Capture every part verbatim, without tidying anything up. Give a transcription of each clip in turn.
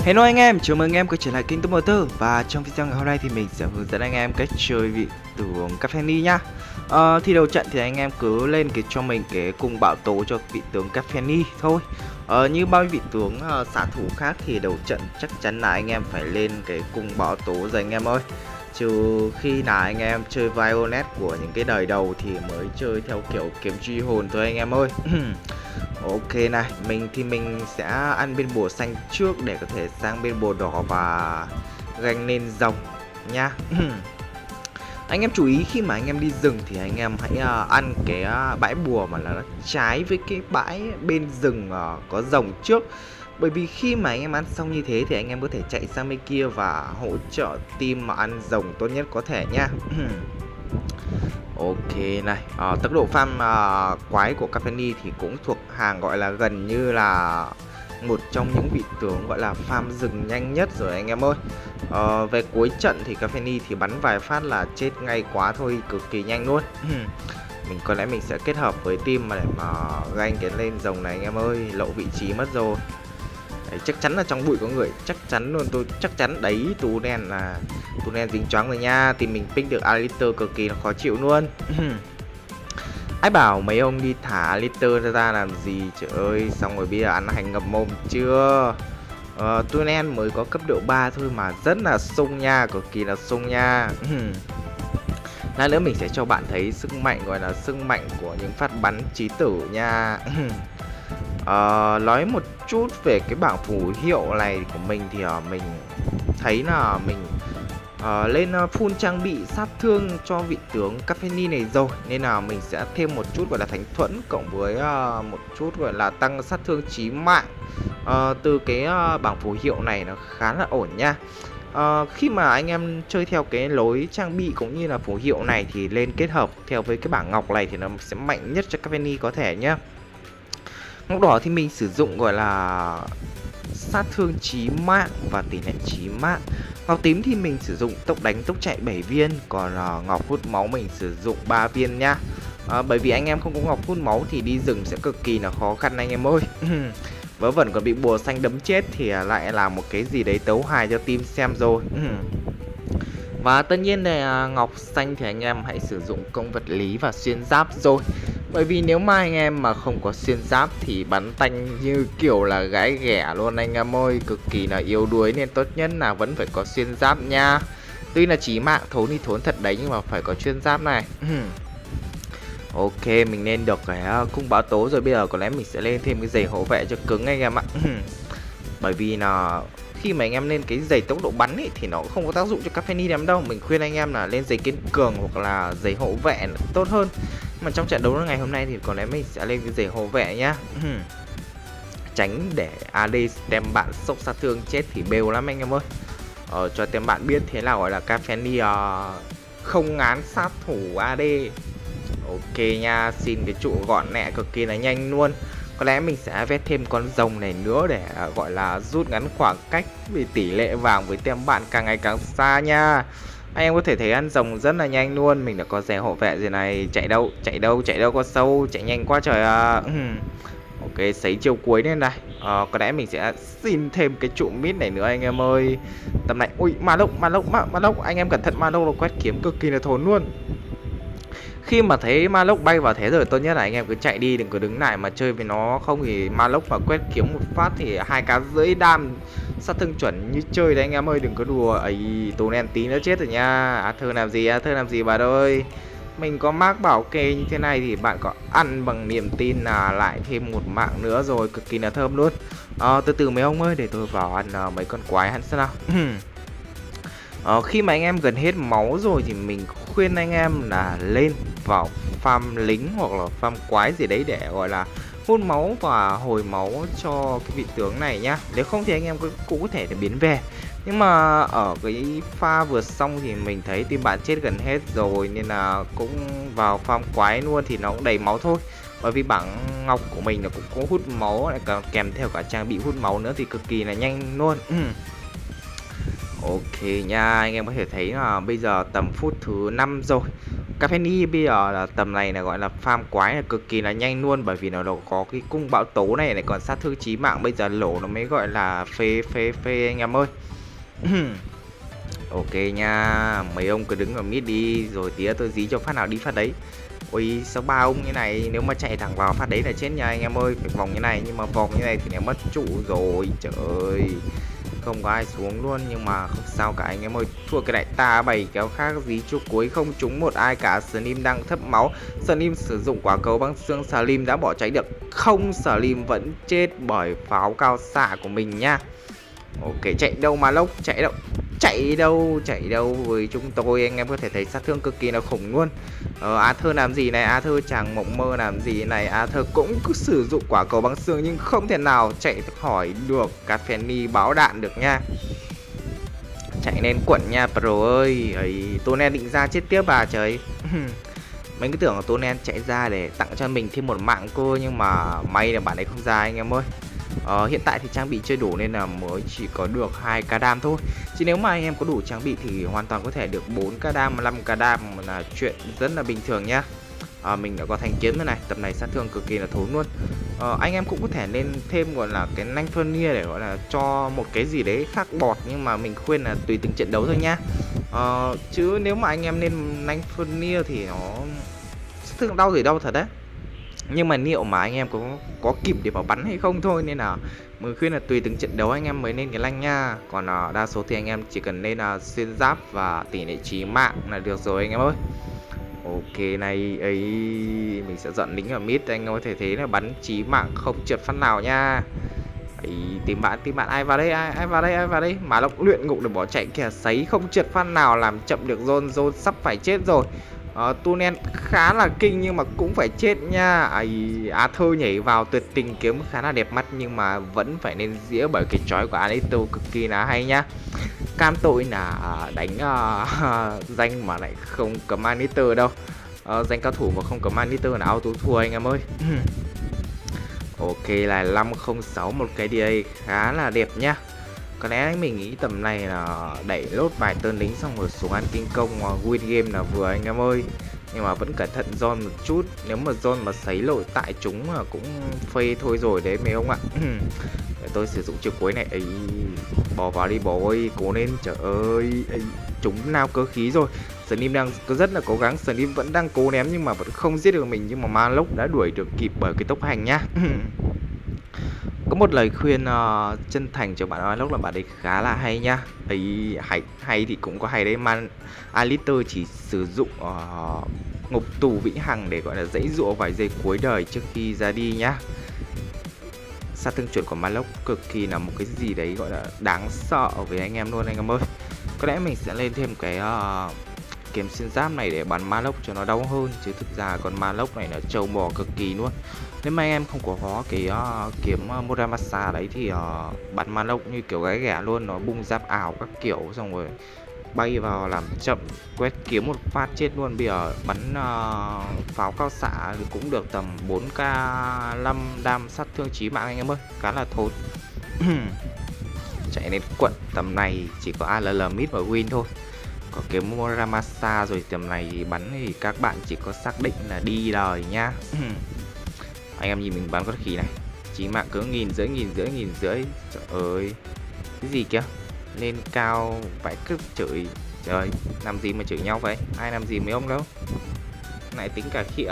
Hello anh em, chào mừng anh em quay trở lại kênh Top Motor. Và trong video ngày hôm nay thì mình sẽ hướng dẫn anh em cách chơi vị tướng Caffeine nhá. Ờ, thì đầu trận thì anh em cứ lên cái cho mình cái cung bão tố cho vị tướng Caffeine thôi. Ờ, như bao vị tướng uh, xạ thủ khác thì đầu trận chắc chắn là anh em phải lên cái cung bão tố rồi anh em ơi. Trừ khi là anh em chơi Violet của những cái đời đầu thì mới chơi theo kiểu kiếm truy hồn thôi anh em ơi. Ok này, mình thì mình sẽ ăn bên bùa xanh trước để có thể sang bên bùa đỏ và ganh lên rồng nha. Anh em chú ý khi mà anh em đi rừng thì anh em hãy uh, ăn cái uh, bãi bùa mà nó trái với cái bãi bên rừng uh, có rồng trước. Bởi vì khi mà anh em ăn xong như thế thì anh em có thể chạy sang bên kia và hỗ trợ team mà ăn rồng tốt nhất có thể nha. Ok này, à, tốc độ farm à, quái của Caffeine thì cũng thuộc hàng gọi là gần như là một trong những vị tướng gọi là farm rừng nhanh nhất rồi anh em ơi. à, Về cuối trận thì Caffeine thì bắn vài phát là chết ngay quá thôi, cực kỳ nhanh luôn. Mình có lẽ mình sẽ kết hợp với team mà để mà ganh cái lên rồng này anh em ơi, lộ vị trí mất rồi. Đấy, chắc chắn là trong bụi có người, chắc chắn luôn, tôi chắc chắn đấy. Tú đen là tú đen dính choáng rồi nha. Thì mình pick được Alistair cực kỳ là khó chịu luôn. Ai bảo mấy ông đi thả Alistair ra làm gì, trời ơi. Xong rồi bây giờ ăn hành ngập mồm chưa. ờ, tú đen mới có cấp độ ba thôi mà rất là sung nha, cực kỳ là sung nha. Lát nữa mình sẽ cho bạn thấy sức mạnh, gọi là sức mạnh của những phát bắn chí tử nha. Uh, nói một chút về cái bảng phù hiệu này của mình thì uh, mình thấy là mình uh, lên uh, full trang bị sát thương cho vị tướng Caffeine này rồi, nên là mình sẽ thêm một chút gọi là thánh thuẫn cộng với uh, một chút gọi là tăng sát thương chí mạng uh, từ cái uh, bảng phù hiệu này, nó khá là ổn nha. Uh, khi mà anh em chơi theo cái lối trang bị cũng như là phù hiệu này thì lên kết hợp theo với cái bảng ngọc này thì nó sẽ mạnh nhất cho Caffeine có thể nhá. Ngọc đỏ thì mình sử dụng gọi là sát thương chí mạng và tỷ lệ chí mạng. Ngọc tím thì mình sử dụng tốc đánh tốc chạy bảy viên, còn uh, ngọc hút máu mình sử dụng ba viên nhá. uh, Bởi vì anh em không có ngọc hút máu thì đi rừng sẽ cực kỳ là khó khăn anh em ơi. Vớ vẩn còn bị bùa xanh đấm chết thì lại là một cái gì đấy tấu hài cho team xem rồi. Và tất nhiên là ngọc xanh thì anh em hãy sử dụng công vật lý và xuyên giáp rồi. Bởi vì nếu mà anh em mà không có xuyên giáp thì bắn tanh như kiểu là gái ghẻ luôn anh em ơi, cực kỳ là yếu đuối, nên tốt nhất là vẫn phải có xuyên giáp nha. Tuy là chí mạng thốn thì thốn thật đấy, nhưng mà phải có xuyên giáp này. Ok, mình nên được cái cung báo tố rồi, bây giờ có lẽ mình sẽ lên thêm cái giày hộ vệ cho cứng anh em ạ. Bởi vì là khi mà anh em lên cái giày tốc độ bắn ấy, thì nó không có tác dụng cho Caffeine lắm đâu. Mình khuyên anh em là lên giày kiên cường hoặc là giày hộ vệ tốt hơn. Mà trong trận đấu ngày hôm nay thì có lẽ mình sẽ lên cái giày hộ vệ nhá. Tránh để a đê tem bạn sốc sát thương chết thì bêu lắm anh em ơi. Ờ, cho tem bạn biết thế nào gọi là Caffeine uh, không ngán sát thủ a đê. Ok nha, xin cái trụ gọn lẹ cực kỳ là nhanh luôn. Có lẽ mình sẽ vét thêm con rồng này nữa để uh, gọi là rút ngắn khoảng cách, vì tỷ lệ vàng với tem bạn càng ngày càng xa nha. Anh em có thể thấy ăn rồng rất là nhanh luôn. Mình đã có rẻ hộ vệ gì này. Chạy đâu, chạy đâu, chạy đâu có sâu. Chạy nhanh quá trời à. Ok, sấy chiêu cuối nên này. à, Có lẽ mình sẽ xin thêm cái trụ mid này nữa anh em ơi. Tầm này, ui, ma lốc, ma lốc, ma, ma lốc. Anh em cẩn thận, ma lốc nó quét kiếm cực kỳ là thốn luôn. Khi mà thấy ma lốc bay vào thế rồi, tốt nhất là anh em cứ chạy đi, đừng có đứng lại mà chơi với nó. Không thì ma lốc mà quét kiếm một phát thì hai cá rưỡi đam sát thương chuẩn như chơi đấy anh em ơi, đừng có đùa. Ấy, tú đen tí nữa chết rồi nha. Arthur làm gì, Arthur làm gì bà ơi. Mình có mark bảo kê như thế này thì bạn có ăn bằng niềm tin là lại thêm một mạng nữa rồi, cực kỳ là thơm luôn. à, Từ từ mấy ông ơi, để tôi vào ăn uh, mấy con quái hắn xem nào. Ờ, khi mà anh em gần hết máu rồi thì mình khuyên anh em là lên vào farm lính hoặc là farm quái gì đấy để gọi là hút máu và hồi máu cho cái vị tướng này nhá. Nếu không thì anh em cũng có thể để biến về. Nhưng mà ở cái pha vừa xong thì mình thấy team bạn chết gần hết rồi, nên là cũng vào farm quái luôn thì nó cũng đầy máu thôi. Bởi vì bảng ngọc của mình là cũng có hút máu, lại kèm theo cả trang bị hút máu nữa thì cực kỳ là nhanh luôn. Ok nha, anh em có thể thấy là bây giờ tầm phút thứ năm rồi. Cafeni bây giờ là tầm này là gọi là farm quái là cực kỳ là nhanh luôn, bởi vì nó, nó có cái cung bão tố này lại còn sát thương chí mạng, bây giờ lỗ nó mới gọi là phê phê phê anh em ơi. Ok nha, mấy ông cứ đứng ở mid đi rồi tía tôi dí cho phát nào đi phát đấy. Ôi sao ba ông như này, nếu mà chạy thẳng vào phát đấy là chết nha anh em ơi, phải vòng như này, nhưng mà vòng như này thì nó mất trụ rồi, trời ơi. Không có ai xuống luôn, nhưng mà không sao cả anh em ơi, thua cái đại ta bảy kéo khác dí chu cuối không trúng một ai cả. Slim đang thấp máu, Slim sử dụng quả cầu băng xương, Slim đã bỏ cháy được không, Slim vẫn chết bởi pháo cao xạ của mình nha. Ok, chạy đâu mà lốc, chạy đâu, chạy đâu, chạy đâu với chúng tôi, anh em có thể thấy sát thương cực kỳ là khủng luôn. Ờ, Arthur làm gì này, Arthur chẳng mộng mơ làm gì này, Arthur cũng cứ sử dụng quả cầu băng xương nhưng không thể nào chạy khỏi được Cafeni báo đạn được nha. Chạy lên quẩn nha Pro ơi, ấy Tonen định ra chết tiếp à trời. Mấy cái tưởng là Tonen chạy ra để tặng cho mình thêm một mạng cô, nhưng mà may là bạn ấy không ra anh em ơi. Ờ, hiện tại thì trang bị chưa đủ nên là mới chỉ có được hai ca đam thôi. Chứ nếu mà anh em có đủ trang bị thì hoàn toàn có thể được bốn ca đam, năm ca đam là chuyện rất là bình thường nhá. À, mình đã có thanh kiếm thế này, tầm này sát thương cực kỳ là thốn luôn. Ờ, anh em cũng có thể lên thêm gọi là cái nanh Furnier để gọi là cho một cái gì đấy khác bọt, nhưng mà mình khuyên là tùy từng trận đấu thôi nhá. Ờ, chứ nếu mà anh em lên nanh Furnier thì nó sát thương đau thì đau thật đấy, nhưng mà liệu mà anh em có có kịp để mà bắn hay không thôi, nên là mình khuyên là tùy từng trận đấu anh em mới lên cái lanh nha. Còn uh, đa số thì anh em chỉ cần lên uh, xuyên giáp và tỷ lệ chí mạng là được rồi anh em ơi. Ok này ấy, mình sẽ dọn lính ở mid, anh em có thể thấy là bắn chí mạng không trượt phát nào nha. Ấy, tìm bạn tìm bạn ai vào đây, ai ai vào đây, ai vào đây mà lộc luyện ngục để bỏ chạy kìa, sấy không trượt phát nào làm chậm được Zone, Zone sắp phải chết rồi. Uh, Tunen khá là kinh nhưng mà cũng phải chết nha. Ấy, Arthur nhảy vào tuyệt tình kiếm khá là đẹp mắt nhưng mà vẫn phải nên dĩa bởi cái chói của Anito cực kỳ là hay nhá. Cam tội là đánh uh, danh mà lại không cầm Anito đâu. Uh, danh cao thủ mà không cầm Anito là auto thua anh em ơi. Ok là năm không sáu, một cái đê a khá là đẹp nhá. Có lẽ mình nghĩ tầm này là đẩy lốt vài tên lính xong rồi xuống ăn kinh công win game là vừa anh em ơi. Nhưng mà vẫn cẩn thận Zone một chút, nếu mà Zone mà sấy lỗi tại chúng là cũng phê thôi rồi đấy mấy ông ạ. Để tôi sử dụng chiêu cuối này ấy, bỏ vào đi bố ơi, cố lên trời ơi ấy, chúng nào cơ khí rồi. Slim đang rất là cố gắng, Slim vẫn đang cố ném nhưng mà vẫn không giết được mình, nhưng mà Malok đã đuổi được kịp bởi cái tốc hành nhá. Có một lời khuyên uh, chân thành cho bạn Malok là bạn ấy khá là hay nhá. Ấy hay, hay thì cũng có hay đấy, Man Alistair chỉ sử dụng uh, ngục tù vĩnh hằng để gọi là dãy dụa vài giây cuối đời trước khi ra đi nhá. Sát thương chuẩn của Malok cực kỳ là một cái gì đấy gọi là đáng sợ với anh em luôn anh em ơi. Có lẽ mình sẽ lên thêm cái uh, kiếm xuyên giáp này để bắn Malok cho nó đau hơn, chứ thực ra con Malok này là trâu bò cực kỳ luôn. Nếu mà anh em không có có cái uh, kiếm uh, Muramasa đấy thì uh, bắn Malok như kiểu gái ghẻ luôn, nó bung giáp ảo các kiểu xong rồi bay vào làm chậm quét kiếm một phát chết luôn. Bây giờ bắn uh, pháo cao xạ thì cũng được tầm bốn k năm đam sát thương chí mạng anh em ơi, khá là thốn. Chạy lên quận tầm này chỉ có a lờ lờ mid và win thôi. Có cái Muramasa rồi tầm này thì bắn thì các bạn chỉ có xác định là đi đời nhá. Anh em nhìn mình bắn con khỉ này, chí mạng cỡ nghìn rưỡi nghìn rưỡi nghìn rưỡi trời ơi, cái gì kìa, lên cao phải cứ chửi. Trời, làm gì mà chửi nhau vậy, ai làm gì mấy ông đâu, lại tính cả khịa.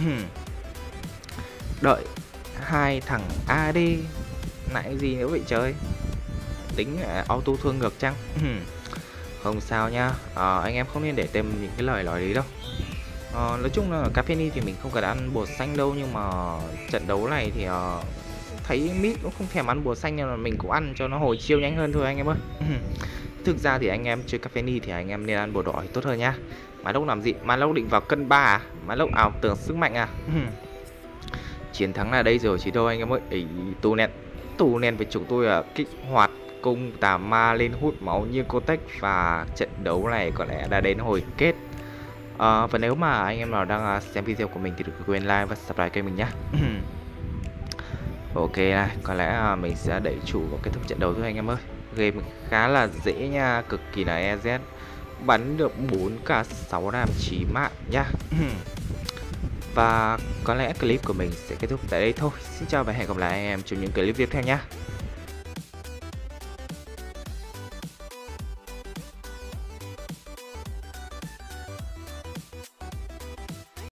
Đợi hai thằng a đê lại gì nữa vậy trời, tính auto thương ngược chăng? Không sao nhá, à, anh em không nên để thêm những cái lời nói đấy đâu. À, nói chung là Cafeni thì mình không cần ăn bột xanh đâu, nhưng mà trận đấu này thì uh, thấy mid cũng không thèm ăn bột xanh nên là mình cũng ăn cho nó hồi chiêu nhanh hơn thôi anh em ơi. Thực ra thì anh em chơi Cafeni thì anh em nên ăn bột đỏ thì tốt hơn nhá. Malok làm gì? Malok định vào cân ba à? Malok ảo tưởng sức mạnh à? Chiến thắng là đây rồi chứ đâu anh em ơi. Ý, Tunen Tunen với chúng tôi là kích hoạt cung tà ma lên hút máu như Cotech, và trận đấu này có lẽ đã đến hồi kết. À, và nếu mà anh em nào đang xem video của mình thì đừng quên like và subscribe kênh mình nhé. Ok này, có lẽ mình sẽ đẩy chủ vào kết thúc trận đấu thôi anh em ơi. Game khá là dễ nha, cực kỳ là e dét. bắn được bốn k sáu ram chí mạng nhá. Và có lẽ clip của mình sẽ kết thúc tại đây thôi. Xin chào và hẹn gặp lại anh em trong những clip tiếp theo nhé.